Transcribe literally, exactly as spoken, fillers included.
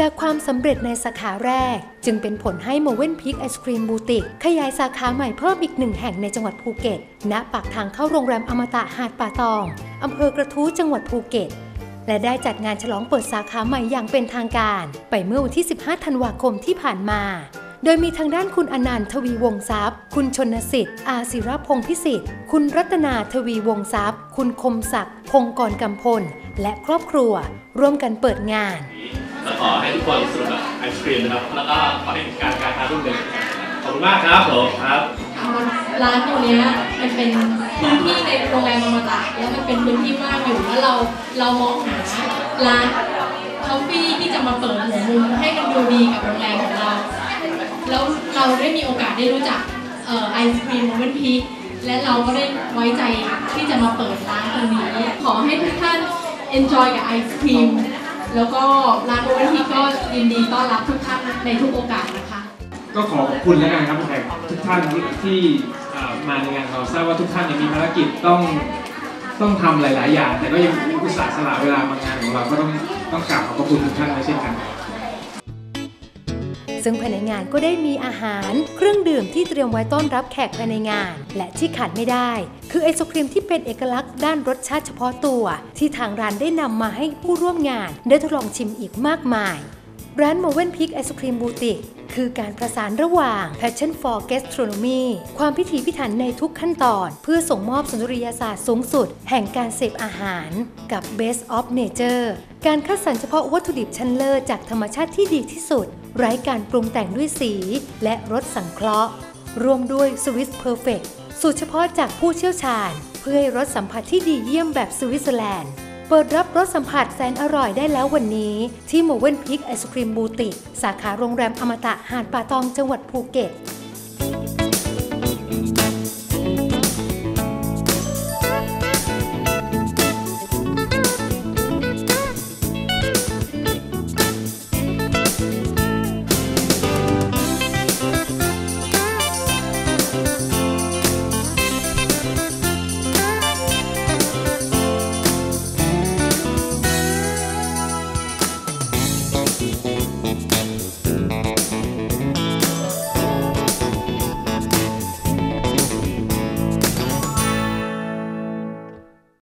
จากความสำเร็จในสาขาแรกจึงเป็นผลให้ Mövenpick ไอศครีมบูติกขยายสาขาใหม่เพิ่มอีกหนึ่งแห่งในจังหวัดภูเก็ตณปากทางเข้าโรงแรมอมตะหาดป่าตองอำเภอกระทู้จังหวัดภูเก็ตและได้จัดงานฉลองเปิดสาขาใหม่อย่างเป็นทางการไปเมื่อวันที่สิบห้าธันวาคมที่ผ่านมาโดยมีทางด้านคุณอนันต์ทวีวงศ์ทรัพย์คุณชนสิทธิ์อาศิรพงศ์พิสิทธิ์คุณรัตนาทวีวงศ์ทรัพย์คุณคมศักดิ์พงศ์กรกำพลและครอบครัวร่วมกันเปิดงานและขอให้ทุกคนสนุกกับไอศครีมนะครับแล้วก็ขอให้การการทานรุ่งเรืองขอบคุณมากครับผมครับร้านตัวนี้มันเป็นพื้นที่ในโรงแรมอมตะแล้วมันเป็นพื้นที่ว่างอยู่แล้วเราเรามองหาร้านคาเฟ่ที่จะมาเปิดหัวมุมให้มันดูดีกับโรงแรมของเราแล้วเราได้มีโอกาสได้รู้จักไอศครีมMövenpickและเราก็ได้ไว้ใจที่จะมาเปิดร้านตรงนี้ขอให้ทุกท่าน enjoy กับไอศครีมแล้วก็ร้าน Mövenpickก็ยินดีต้อนรับทุกท่านในทุกโอกาสนะคะก็ขอขอบคุณแล้วกันครับแขกทุกท่านที่มาในงานเราทราบว่าทุกท่านมีภารกิจต้องต้องทำหลายๆอย่างแต่ก็ยังอุตส่าห์สละเวลามางานของเราก็ต้องต้องกราบขอบคุณทุกท่านเช่นกันซึ่งภายในงานก็ได้มีอาหารเครื่องดื่มที่เตรียมไว้ต้อนรับแขกภายในงานและที่ขาดไม่ได้คือไอศครีมที่เป็นเอกลักษณ์ด้านรสชาติเฉพาะตัวที่ทางร้านได้นำมาให้ผู้ร่วมงานได้ทดลองชิมอีกมากมายร้าน Mövenpick ไอศครีมบูติกคือการประสานระหว่าง Passion for Gastronomy ความพิถีพิถันในทุกขั้นตอนเพื่อส่งมอบสุนทรียศาสตร์สูงสุดแห่งการเสพอาหารกับ Best of Nature การคัดสรรเฉพาะวัตถุดิบชั้นเลิศจากธรรมชาติที่ดีที่สุดไร้การปรุงแต่งด้วยสีและรสสังเคราะห์รวมด้วย Swiss Perfect สูตรเฉพาะจากผู้เชี่ยวชาญเพื่อให้รสสัมผัสที่ดีเยี่ยมแบบสวิตเซอร์แลนด์เปิดรับรสสัมผัสแสนอร่อยได้แล้ววันนี้ที่ Mövenpick ไอศครีมบูติกสาขาโรงแรมอมตะหาดป่าตองจังหวัดภูเก็ต